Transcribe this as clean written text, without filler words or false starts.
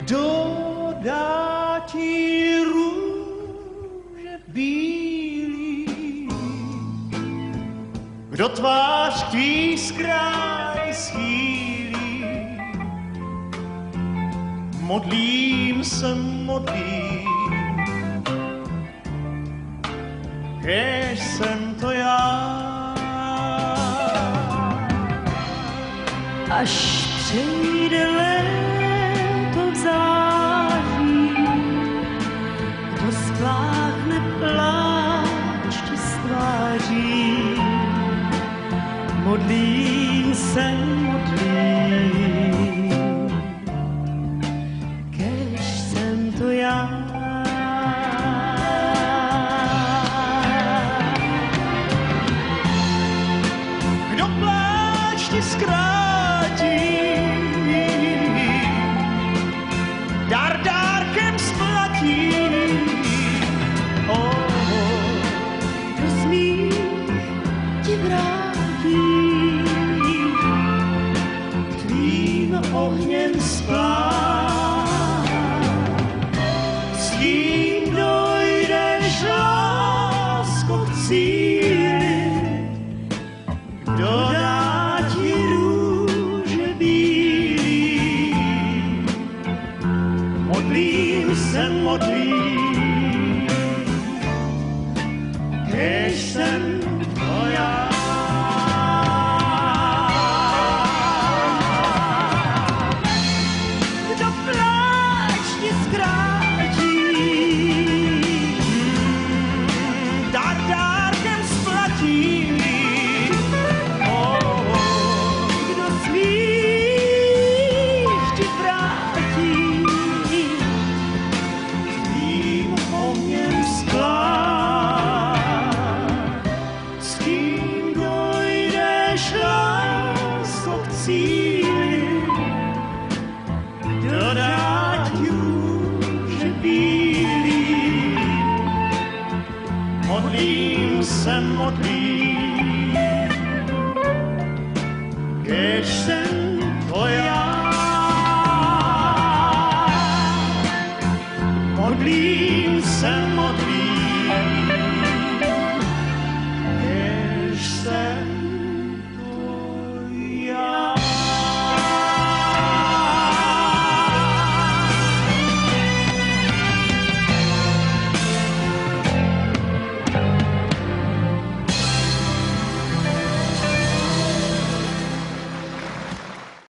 Kdo dá ti růže bílý? Kdo tvář tvý skráj schýlí? Modlím se, modlím, kéž jsem to já. Až přijde léto v září, kdo spláchne pláč ti z tváří. Modlím se, modlím, kéž jsem to já. Kdo pláč ti zkrátí, dar dárkem splatí. Kdo smích ti vrátí, Tvým ohněm splát, s tím dojdeš, lásko, k cíli. Kdo dá ti růže bílý? Modlím se, modlím, kéž jsem to já. kdo pláč ti zkrátí, Dar dárkem splatí. kdo smích ti vrátí. Tvým ohněm splát, s tím dojdeš, lásko, k cíli. Kdo dá ti růže bílý? Modlím se, modlím,